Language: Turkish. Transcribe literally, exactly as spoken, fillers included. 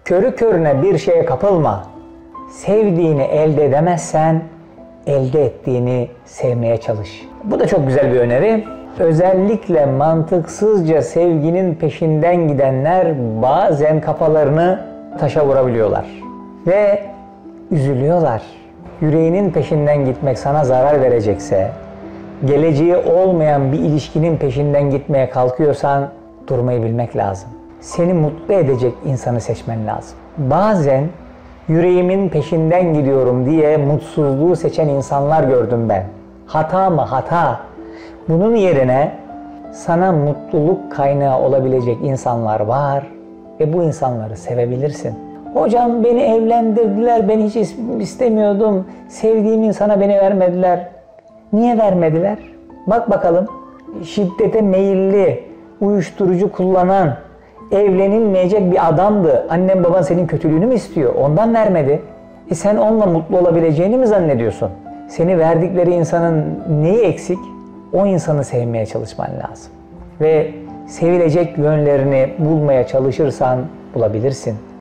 Körü körüne bir şeye kapılma. Sevdiğini elde edemezsen, elde ettiğini sevmeye çalış. Bu da çok güzel bir öneri. Özellikle mantıksızca sevginin peşinden gidenler bazen kafalarını taşa vurabiliyorlar. Ve üzülüyorlar. Yüreğinin peşinden gitmek sana zarar verecekse, geleceği olmayan bir ilişkinin peşinden gitmeye kalkıyorsan durmayı bilmek lazım. Seni mutlu edecek insanı seçmen lazım. Bazen yüreğimin peşinden gidiyorum diye mutsuzluğu seçen insanlar gördüm ben. Hata mı? Hata. Bunun yerine sana mutluluk kaynağı olabilecek insanlar var ve bu insanları sevebilirsin. Hocam beni evlendirdiler, ben hiç istemiyordum, sevdiğim insana beni vermediler. Niye vermediler? Bak bakalım, şiddete meyilli, uyuşturucu kullanan, evlenilmeyecek bir adamdı. Annen baban senin kötülüğünü mü istiyor? Ondan vermedi. E sen onunla mutlu olabileceğini mi zannediyorsun? Seni verdikleri insanın neyi eksik? O insanı sevmeye çalışman lazım. Ve sevilecek yönlerini bulmaya çalışırsan bulabilirsin.